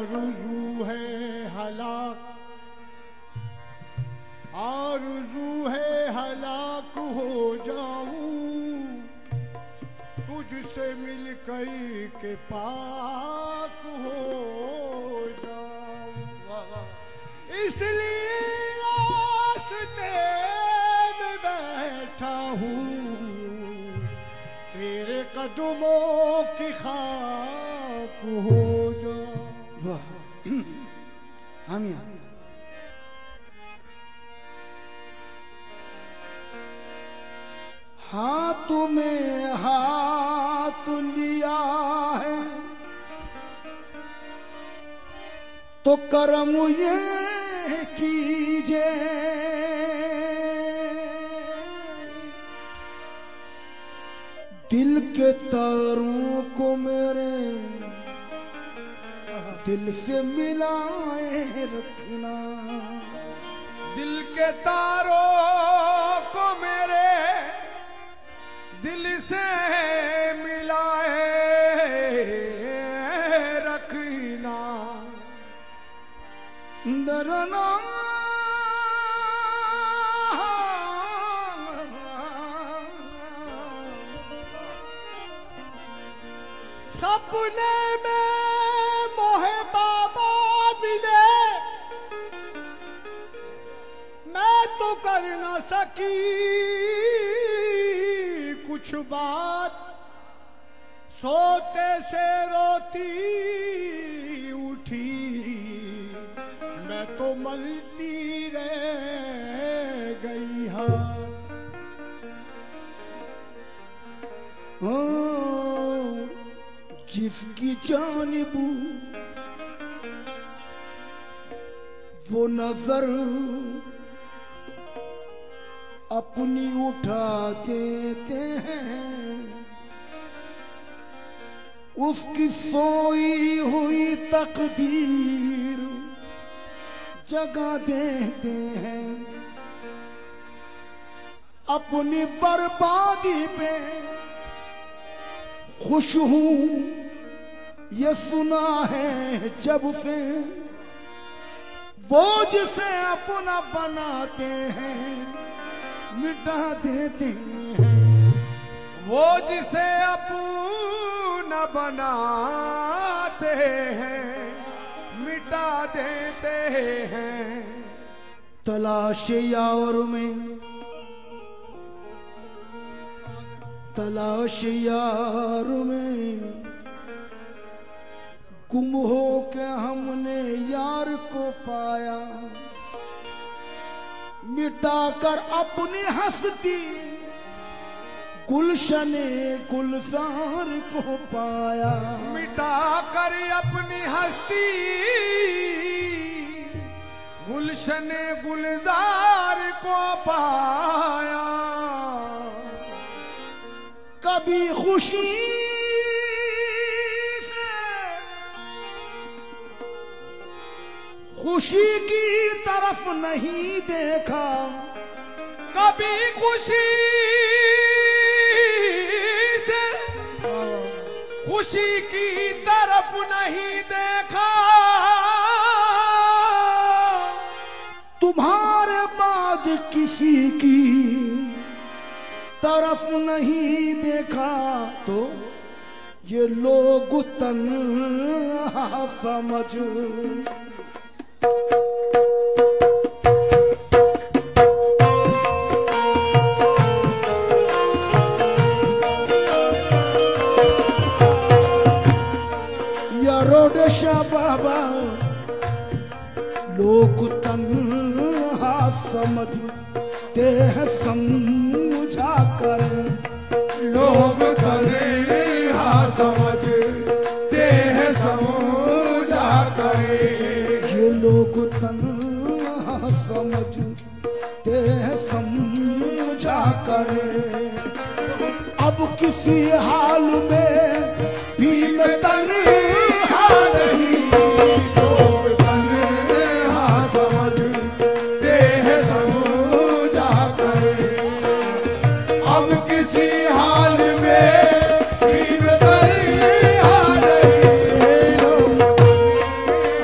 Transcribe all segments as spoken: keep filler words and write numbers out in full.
आरज़ू है हलाक, आरज़ू है हलाक हो जाऊं तुझसे मिल कर के पाक हो जाऊं। इसलिए रास्ते में बैठा हूँ तेरे कदमों की खाक हो जाऊं। वाह हम यहाँ हाथ में हाथ लिया है तो करम ये कीजिए, दिल के तारों को मेरे दिल से मिलाए रखना, दिल के तारों को मेरे दिल से मिलाए रखना। डरना सपने में मोहे बाबा मिले मैं तो कर न सकी कुछ बात, सोते से रोती उठी मैं तो मलती रह गई हाथ। जिसकी जानिब वो नजर अपनी उठा देते हैं, उसकी सोई हुई तकदीर जगा देते हैं, अपनी बर्बादी पे खुश हूं ये सुना है जब से, वो जिसे अपना बनाते हैं मिटा देते हैं, वो जिसे अपना बनाते हैं मिटा देते हैं। तलाश यार में तलाश यार में गुम हो के हमने यार को पाया, मिटाकर अपनी हस्ती गुलशने गुलजार को पाया, मिटाकर अपनी हस्ती गुलशने गुलजार को पाया। कभी खुशी खुशी की तरफ नहीं देखा, कभी खुशी से खुशी की तरफ नहीं देखा, तुम्हारे बाद किसी की तरफ नहीं देखा, तो ये लोग तन्हा समझ या रोडशा बाबा लोग तन्हा समझते हैं समझा कर, लोग तन्हा समझते हैं समझा कर, ये लोग तन्हा समझते हैं समझा कर। अब किसी हाल में भी मैं तन्हा नहीं, लोग तन्हा समझते हैं समझा कर, अब किसी हाल में भी मैं तन्हा नहीं, लोग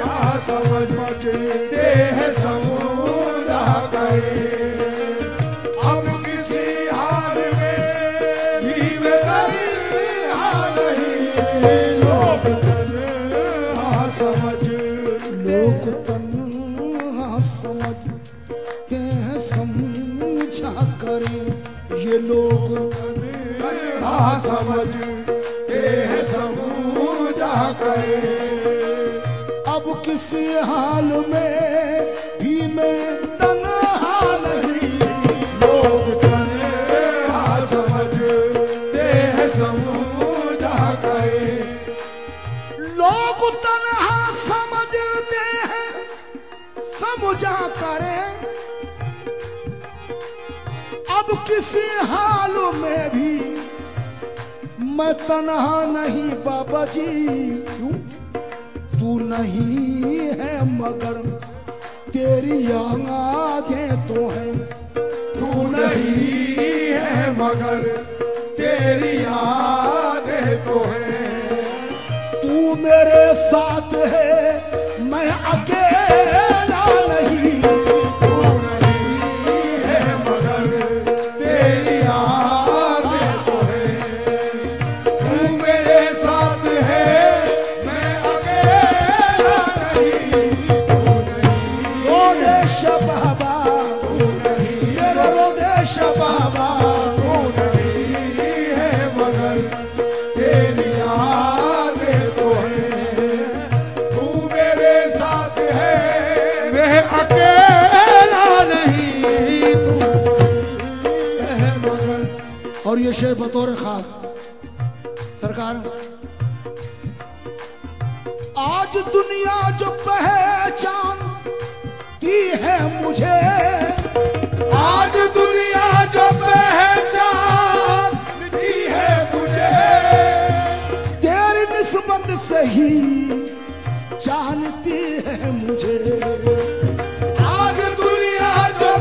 किसी हाल में भी मैं तन्हा नहीं। लोग तन्हा समझते हैं समझा करे। लोग तन्हा समझते हैं समझा करे। अब किसी हाल में भी मैं तन्हा नहीं बाबा जी। क्यों? तू नहीं है मगर तेरी आंखें तो है। तू नहीं है मगर तेरी यादें तो है। तू मेरे साथ है मैं अकेला नहीं। तू नहीं है मगर तेरी यादें तो है। तू मेरे साथ है मैं अकेला नहीं। तू नहीं रोडेश बाबा तू नहीं मेरा रोडेश बाबा। तू नहीं है मगर तेरी यादें तो है। तू मेरे साथ है मैं अकेला नहीं। तू है मगर। और ये शेर बतौर खास सरकार, आज दुनिया जो पहचानती है मुझे। आज दुनिया जो पहचानती है मुझे। तेरी निस्बत से ही जानती है मुझे। आज दुनिया जो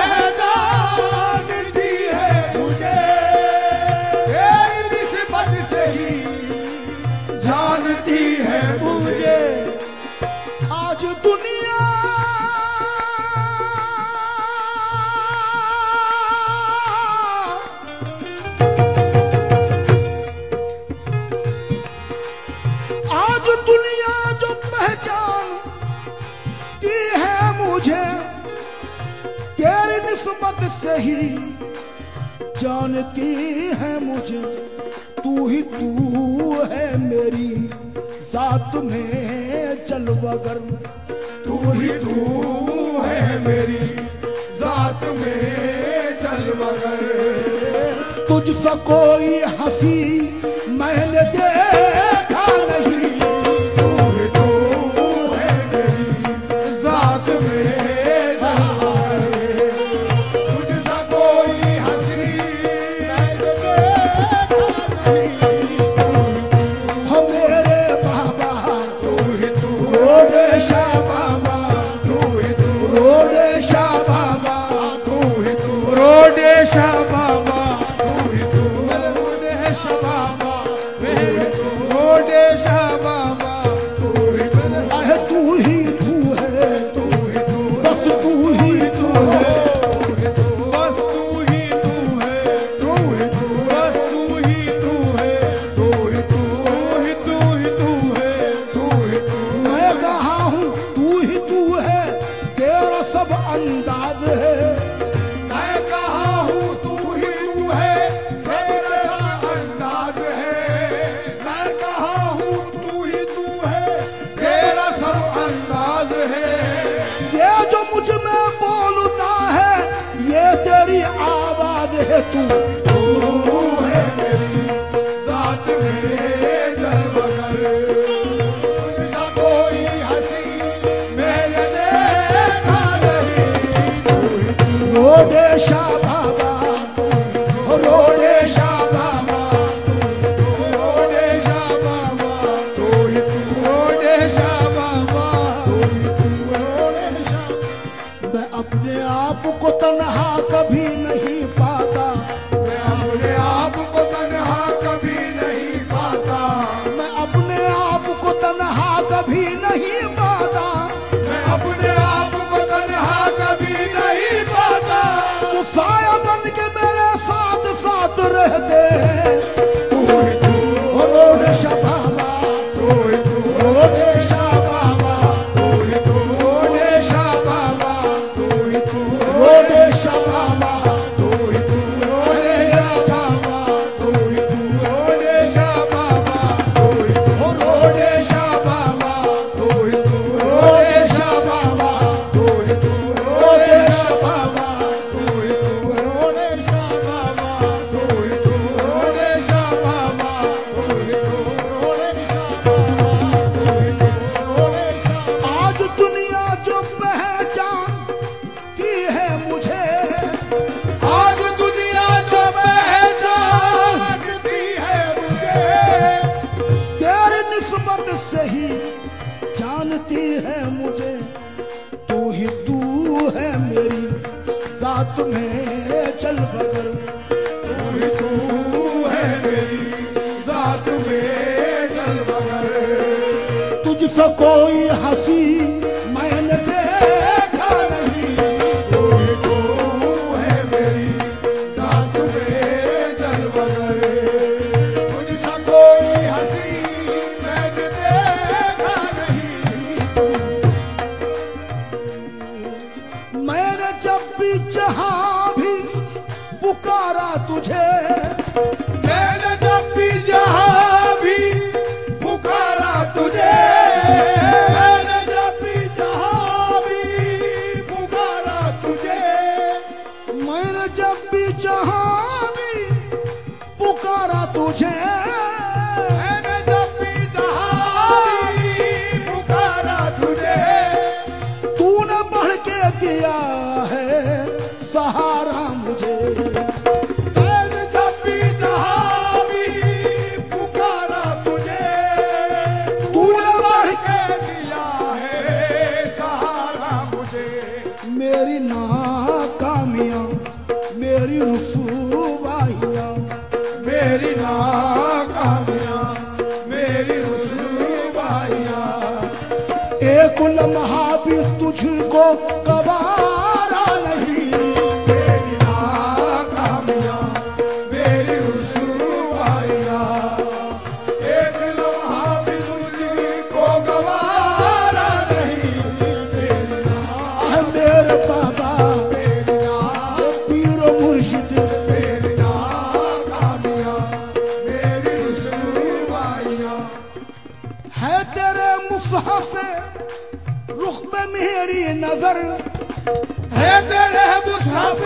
पहचानती है मुझे। तेरी निस्बत से ही जानती है मुझे। आज दुनिया आज दुनिया जो पहचानती है मुझे। तेरी निस्बत से ही जानती है मुझे। तू ही तू है मेरी जात में जलवागर। तू ही तू है मेरी जात में जलवागर। तुझसे कोई हंसी मैंने देखा नहीं। तू ही तू है मेरी जात में जलवागर। तुझसे कोई हंसी मैंने देखा नहीं। हो मेरे बाबा तू ही तू रोडेशा बाबा। तू ही तू रोडेशा बाबा तू ही तू रोडेशा बाबा। तू ही तू रोडेशा बाबा। मेरे तू रोडेशा बाबा। तू ही तू आहे तू ही तू है। तू ही तू बस तू ही तू है। तू ही तू बस तू ही तू है। तू ही तू बस तू ही तू है। तू ही तू ही तू ही तू है। तू ही तू मैं कहा हूँ तू ही तू है। तेरा सब अंदाज है। मैं कहा हूँ तू ही तू है। तेरा सब अंदाज है। मैं कहा हूँ तू ही तू है। तेरा सब अंदाज है। ये जो मुझ में बोलता है ये तेरी आवाज है। तू तू है मेरी जात में जलवागर। तुझसा कोई हंसी मैंने देखा नहीं। तू ही तू रोडेशा बाबा रोडेशा बाबा। रोडेशा बाबा। तू ही तू रोडेशा बाबा। तू ही तू रोडेशा। मैं अपने आप को तन्हा कभी नहीं पाता। मैं अपने आप को तन्हा कभी नहीं पाता। मैं अपने आप को तन्हा कभी नहीं पाता। मैं अपने आप को तन्हा कभी नहीं पाता। तो साया बन के मेरे साथ साथ रहते हैं। तू ही तू रोडेशा बाबा तू ही तू रोडेशा बाबा तू ही तू रोडेशा बाबा। तू ही तू रोडेशा बाबा। तू ही तू रोडेशा बाबा। तू ही तू रोडेशा बाबा। तू ही तू रोडेशा बाबा। रात में चल बदल। तू ही तू है मेरी जात में चल बदल। तुझसे कोई हंसी मैंने देखा नहीं। तू ही तू है मेरी जात में चल बदल। तुझसे कोई हंसी मैंने देखा नहीं। मैंने जब भी जहां भी पुकारा तुझे, मैंने जब भी जहां भी पुकारा तुझे। मैंने जब भी जहां भी पुकारा तुझे। मैंने जब भी जहां भी पुकारा तुझे, मैंने जब भी जहां भी पुकारा तुझे। तूने बढ़ के दिया है सहारा मुझे। मैंने जब भी जहां भी पुकारा तुझे। तूने बढ़ के दिया है सहारा मुझे। मेरी नाकामियां मेरी रुसवाइयां, मेरी नाकामियां मेरी रुसवाइयां। एक लम्हा भी तुझको गवारा नहीं। मेरी नाकामियां मेरी रुसवाइयां। एक लम्हा भी तुझको गवारा नहीं। मेरी आह मेरे बाबा नाकामियां पीर मुर्शिद, मेरी नाकामियां मेरी रुसवाइयां। है तेरे मुसहफ रुख पे मेरी नजर। है तेरे मुसहफ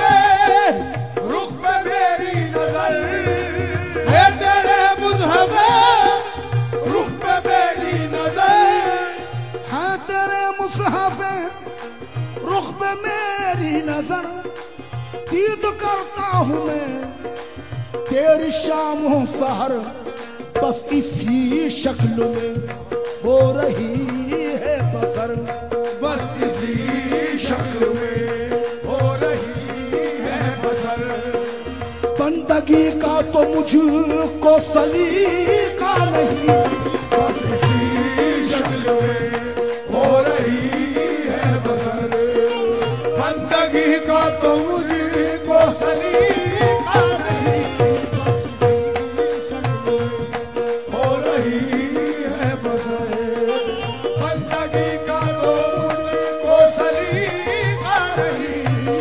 रुख पे मेरी नजर। है तेरे मुसहफ रुख पे मेरी नजर। है तेरे मुसहफ रुख पे मेरी नजर। दीद करता हूँ मैं तेरी शाम हो सहर, बस इसी शक्ल में हो रही है बसर। बस इसी शक्ल में हो रही है बसर। बंदगी का तो मुझको सलीका नहीं। बस इसी शक्ल में हो रही है बसर। बंदगी का तो मुझको सलीका नहीं। बस इसी शक्ल में हो रही है बसर। बंदगी का तो मुझको सलीका नहीं।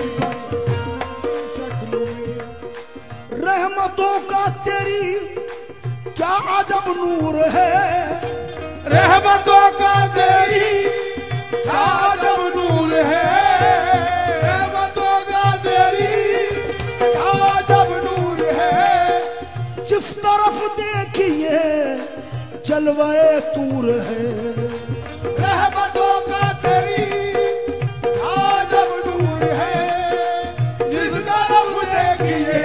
बस इसी शक्ल में रहमतों का तेरी क्या अजब नूर है। रहमतों का तेरी क्या अजब नूर है। रहमतों का तेरी क्या अजब नूर है। जिस तरफ देखिए जलवाए तूर है। रहमतों का तेरी क्या अजब नूर है। जिस तरफ देखिए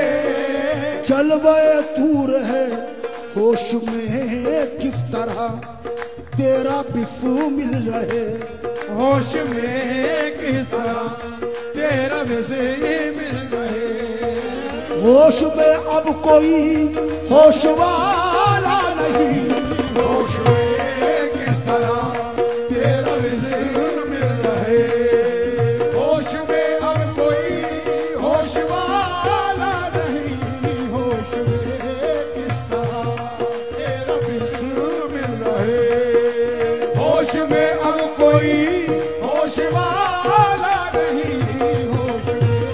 जलवाए तूर है। होश में किस तरह तेरा बिस्मिल रहे। होश में किस तरह तेरा मिल रहे। होश में अब कोई होश वाला नहीं। होश में किस तरह तेरा मिल रहे। होश में अब कोई होश वाला नहीं। होश में किस तरह तेरा मिल रहे। होश में अब कोई होश वाला नहीं। होश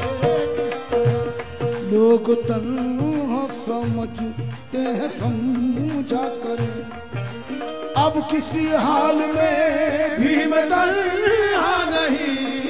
में लोग तन्हा समझते हैं समझा करें। अब किसी हाल में भी मैं तन्हा नहीं।